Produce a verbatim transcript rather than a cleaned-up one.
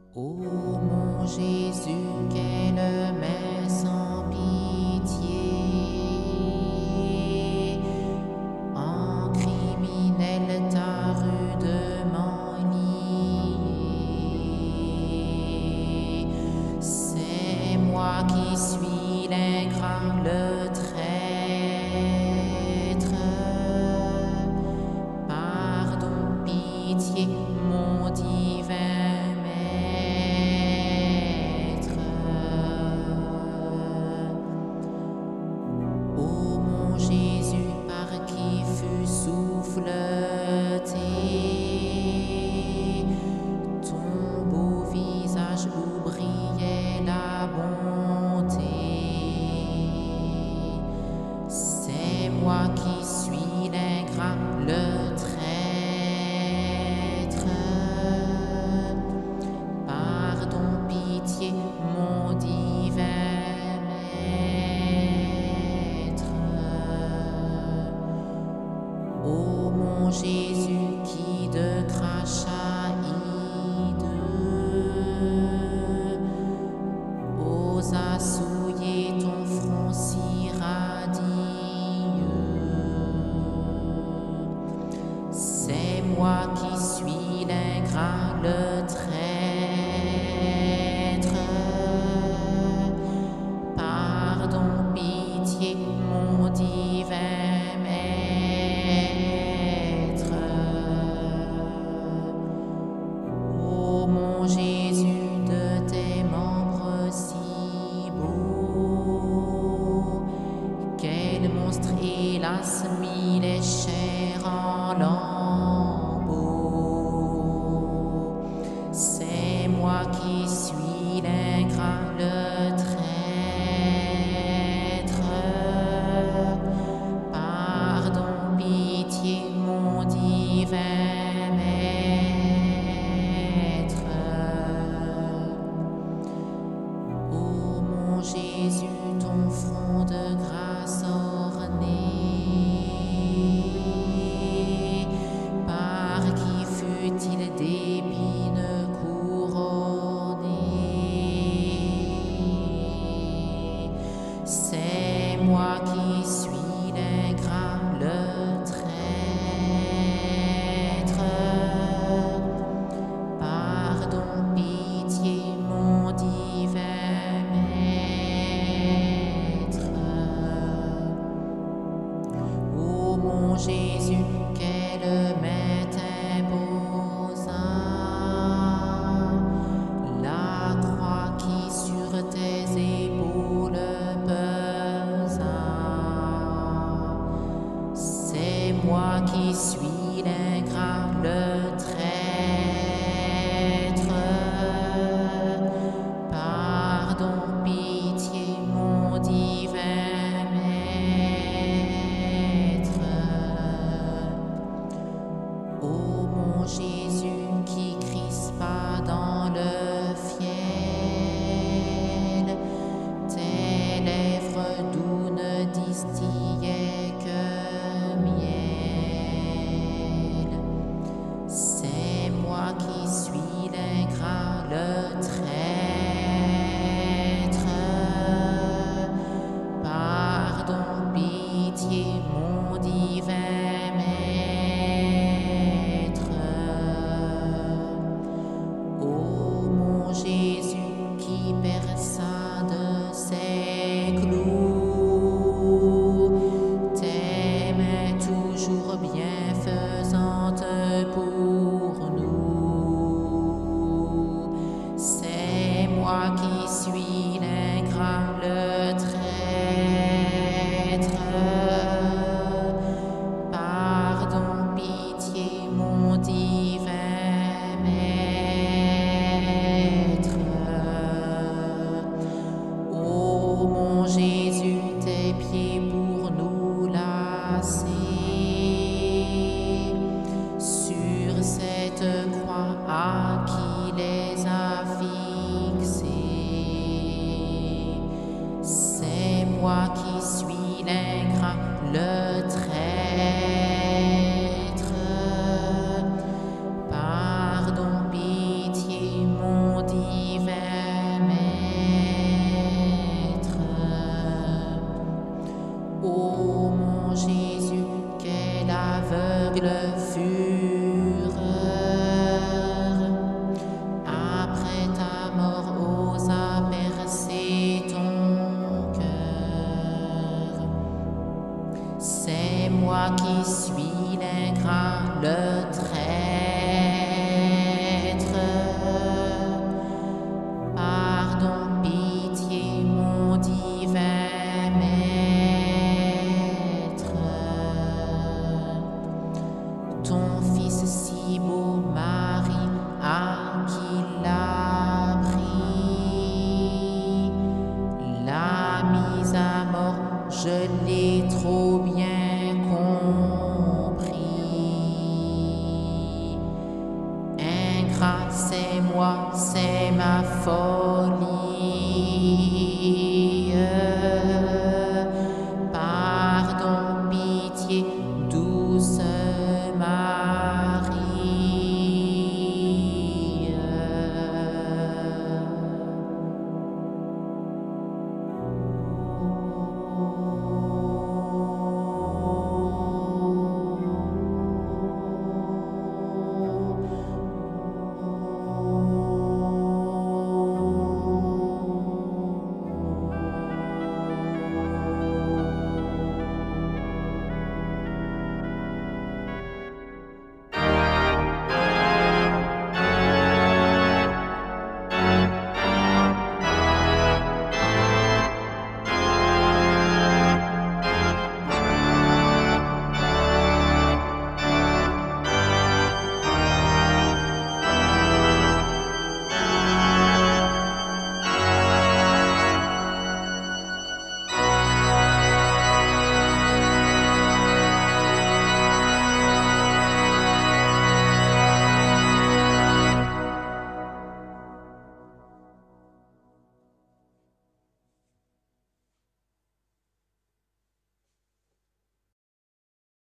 Ô mon Jésus, quelle main sans pitié, en criminel t'as rudement lié. C'est moi qui suis l'ingrat, le traître. Pardon, pitié, mon divin Maître. Ô mon Jésus, par qui fut souffleté ton beau visage où brillait la bonté. C'est moi qui suis l'ingrat, le traître. Pardon, pitié, mon divin Maître. Ô mon Jésus qui de crachats hideux osa souiller ton front si radieux. C'est moi qui suis l'ingrat, le traître. Pardon, pitié, mon divin Maître. Ô mon Jésus, de tes membres si beaux, quel monstre hélas mit les chairs en lambeaux. C'est moi qui suis l'ingrat, le traître. Pardon, pitié, mon divin Maître. Ô mon Jésus, ton front de grâce orné, par qui fut-il d'épines couronné? C'est moi qui suis l'ingrat, le traître. Pardon, pitié, mon divin Maître. Ô mon Jésus, quelle main t'imposa la croix qui sur tes épaules pesa. C'est moi qui suis l'ingrat, le traître. Pardon, pitié, mon divin Maître. Ô mon Jésus qui crispa dans le fiel tes lèvres d'où ne distillaient que miel. C'est moi qui suis l'ingrat, le traître. Pardon, pitié, mon divin Maître. Ô mon Jésus qui perça de ses clous tes mains toujours bienfaisantes pour nous. C'est moi qui suis l'ingrat, le traître. Pardon, pitié, mon divin Maître. Ô mon Jésus, tes pieds pour nous lasser sur cette croix à qui les a fixés. C'est moi qui suis l'ingrat, le traître. Pardon, pitié, mon Dieu. Jésus, quel aveugle fureur. Après ta mort, osa percer ton cœur. C'est moi qui suis l'ingrat, le traître.